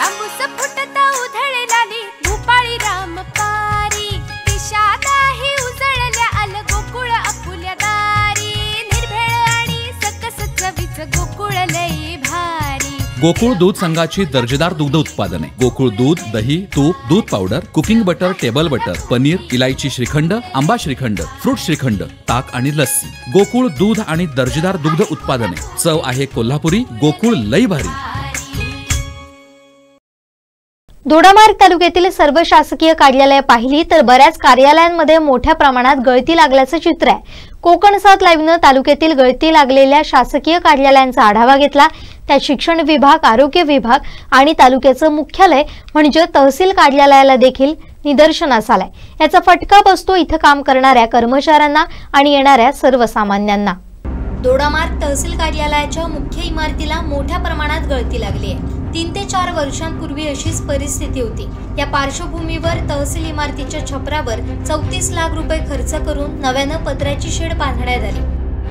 तांबूस फुटता उधळलाली भूपाळी राम पारी दिशादाही उजळल्या आल गोकुळ आपुल्या दारी निर्भेळ आणि सकस चवीच गोकुळ लई भारी। गोकुळ दूध संघाची दर्जेदार दुग्ध उत्पादने गोकुळ दूध, दही, तूप, दूध powder, cooking butter, table butter, paneer, इलायची श्रीखंड, आंबा श्रीखंड, फ्रूट श्रीखंड, ताक आणि लस्सी। गोकुळ दूध आणि दर्जेदार दुग्ध उत्पादने, चव आहे कोल्हापुरी, गोकुळ लई भारी। दोडामार्ग तालुक्यातील सर्व शासकीय कार्यालये पाहिली तर बऱ्याच कार्यालयांमध्ये मोठ्या प्रमाणात गळती लागल्याचं चित्र आहे। कोकण 7 लाईव्हनं तालुक्यातील गळती लागलेल्या शासकीय कार्यालयांचा आढावा घेतला। त्यात शिक्षण विभाग, आरोग्य विभाग आणि तालुक्याचं मुख्यालय म्हणजे तहसील कार्यालयाला देखील निदर्शनास आलाय। याचा फटका बसतो इथं काम करणाऱ्या कर्मचाऱ्यांना आणि येणाऱ्या सर्वसामान्यांना। दोडामार्ग तहसील कार्यालयाच्या मुख्य इमारतीला मोठ्या प्रमाणात गळती लागली आहे। 3 ते 4 वर्षांपूर्वी अशीच परिस्थिती होती। या पार्श्वभूमीवर तहसील इमारतीच्या छपरावर 34 लाख रुपये खर्च करून नव्यानं पत्र्याची शेड बांधण्यात आली।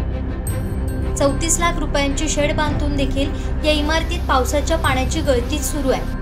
34 लाख रुपयांची शेड बांधून देखील या इमारतीत पावसाच्या पाण्याची गळती सुरू आहे।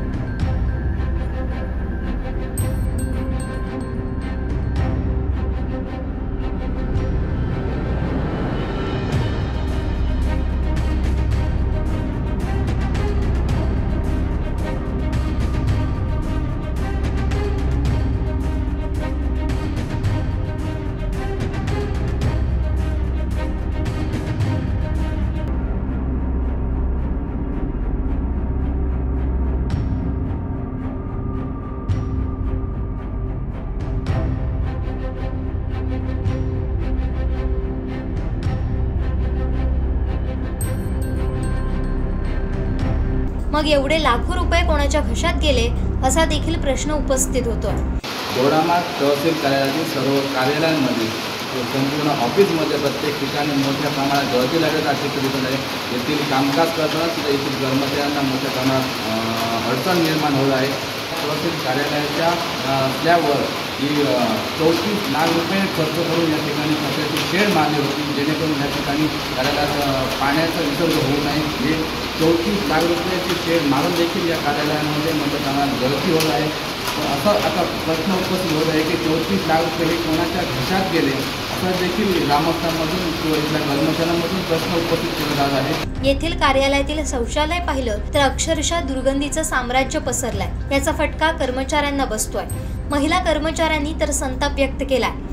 मग एवढे लाखो रुपये कोणाच्या घशात गेले असा देखील प्रश्न उपस्थित होतो। दोडामार्ग तहसील कार्यालयातील सर्व कार्यालयांमध्ये संपूर्ण ऑफिसमध्ये प्रत्येक ठिकाणी मोठ्या प्रमाणात गळती लागत आहे। चित्र आहे येथील कामकाज करताना सुद्धा येथील कर्मचाऱ्यांना मोठ्या प्रमाणात अडचण निर्माण होत आहे। तहसील कार्यालयाच्या स्लॅबवर ही 34 लाख रुपये खर्च करून या ठिकाणी पत्र्याची शेड मारली होती, जेणेकरून या ठिकाणी कार्यालयात पाण्याचा विसर्ग होऊ नये। हे 34 लाख रुपयाची शेड मारून देखील या कार्यालयांमध्ये मोठ्या प्रमाणात गळती होत आहे। असा आता प्रश्न उपस्थित होत आहे की 34 लाख रुपये हे कोणाच्या घशात गेले असं देखील ग्रामस्थांमधून किंवा इथल्या कर्मचाऱ्यांमधून प्रश्न उपस्थित केला जात आहे। येथील कार्यालयातील शौचालय पाहिलं तर अक्षरशः दुर्गंधीचं साम्राज्य पसरलंय। याचा फटका कर्मचाऱ्यांना बसतोय। महिला कर्मचाऱ्यांनी तर संताप व्यक्त केलाय।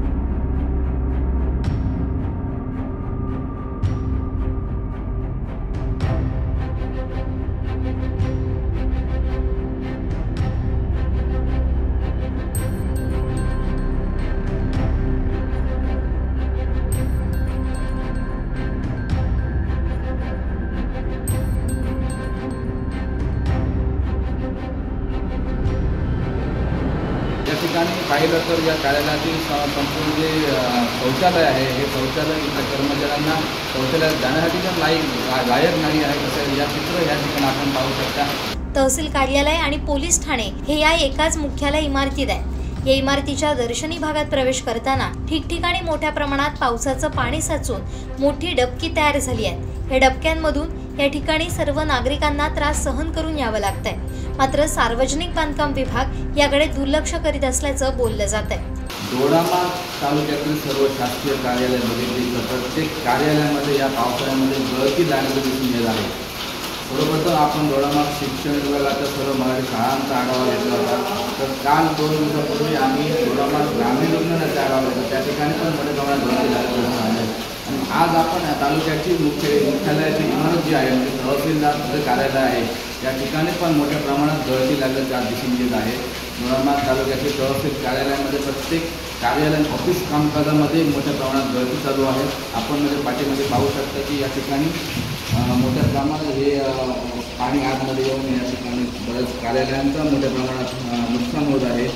पाहिलं तर या कार्यालयातील संपूर्ण जे शौचालय आहे हे शौचालय इथल्या कर्मचाऱ्यांना शौचालयात जाण्यासाठी पण लायक नाही आहे असं या ठिकाणी आपण पाहू शकता। तहसील कार्यालय आणि पोलीस ठाणे हे या एकाच मुख्यालय इमारतीत आहे। या इमारतीच्या दर्शनी भागात प्रवेश करताना ठिकठिकाणी मोठ्या प्रमाणात पावसाचं पाणी साचून मोठी डबकी तयार झाली आहे। या डबक्यांमधून या ठिकाणी सर्व नागरिकांना त्रास सहन करून यावं लागतंय। मात्र सार्वजनिक बांधकाम विभाग याकडे दुर्लक्ष करीत असल्याचं बोललं जात आहे। दोडामार्ग तालुक्यातील सर्व शासकीय कार्यालयांमध्ये प्रत्येक कार्यालयामध्ये या पावसाळ्यामध्ये गळती लागण्याचं दिसून येत आहे। सर्वप्रथम आपण दोडामार्ग शिक्षण विभागाच्या सर्व मराठी शाळांचा आढावा घेतला होता। तर काल 2 दिवसापूर्वी आम्ही दोडामार्ग ग्रामीण रुग्णालयाचा आढावा घेतला, त्या ठिकाणी पण मोठ्या प्रमाणात गळती लागल्याचं आहे। आणि आज आपण तालुक्याची मुख्यालयाची इमारत जी आहे म्हणजे तहसीलदार कार्यालय आहे या ठिकाणी पण मोठ्या प्रमाणात गळती लागल्याचं दिसून येत आहे। दोडामार्ग तालुक्याचे तहसील कार्यालयामध्ये प्रत्येक कार्यालय ऑफिस कामकाजामध्ये मोठ्या प्रमाणात गळती चालू आहे। आपण म्हणजे पाठीमध्ये पाहू शकता की या ठिकाणी मोठ्या प्रमाणात हे पाणी आतमध्ये येऊन या ठिकाणी बऱ्याच कार्यालयांचं मोठ्या प्रमाणात नुकसान होत आहे।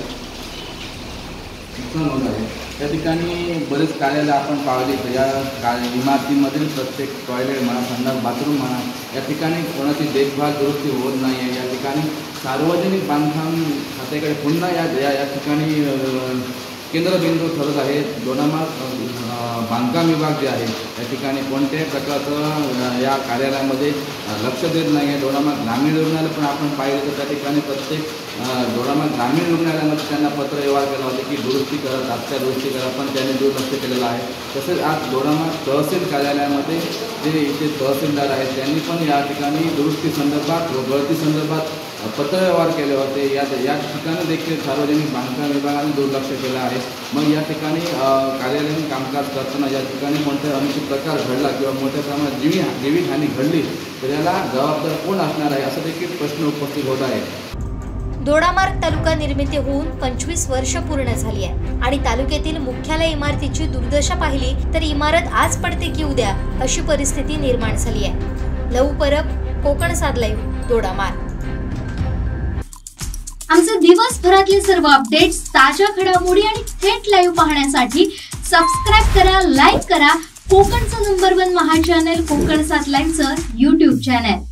त्या ठिकाणी बरेच कार्यालय आपण पाहिली तर या इमारतीमधील प्रत्येक टॉयलेट म्हणा, संडास बाथरूम म्हणा या ठिकाणी कोणाची देखभाल दुरुस्ती होत नाही आहे। या ठिकाणी सार्वजनिक बांधकाम खात्याकडे पुन्हा या ठिकाणी केंद्रबिंदू ठरत आहे. दोडामार्ग बांधकाम विभाग जे आहे त्या ठिकाणी कोणत्याही प्रकारचं या कार्यालयामध्ये लक्ष देत नाही आहे. दोडामार्ग ग्रामीण रुग्णालय पण आपण पाहिलं तर त्या ठिकाणी प्रत्येक दोडामार्ग ग्रामीण रुग्णालयामध्ये त्यांना पत्र व्यवहार केला होता की दुरुस्ती करा, तात्काळ दुरुस्ती करा, पण त्यांनी दुर्लक्ष केलेलं आहे. तसेच आज दोडामार्ग तहसील कार्यालयामध्ये जे इथे तहसीलदार आहेत त्यांनी पण या ठिकाणी दुरुस्ती संदर्भात व गळती संदर्भात पत्रव्यवहार केले होते. या ठिकाणी देखील सार्वजनिक बांधकाम विभागाने दुर्लक्ष केलं आहे. मग या ठिकाणी कार्यालयीन कामकाज करताना या ठिकाणी कोणत्या अनुचित प्रकार घडला किंवा मोठ्या प्रमाणात जीवितहानी घडली तर याला जबाबदार कोण असणार आहे असा देखील प्रश्न उपस्थित होत आहे. दोडामार्ग तालुका निर्मिती होऊन 25 वर्ष पूर्ण झाली आहे आणि तालुक्यातील मुख्यालय इमारतीची दुर्दशा पाहिली तर इमारत आज पडते की उद्या अशी परिस्थिती निर्माण झाली आहे. लहू परब, कोकण सात लाईव्ह, दोडामार्ग. आमचे दिवसभरातले सर्व अपडेट्स, ताज्या घडामोडी आणि थेट लाईव्ह पाहण्यासाठी सबस्क्राईब करा, लाईक करा कोकणचं नंबर 1 महा चॅनल कोकण सात लाईव्हचं YouTube चॅनल.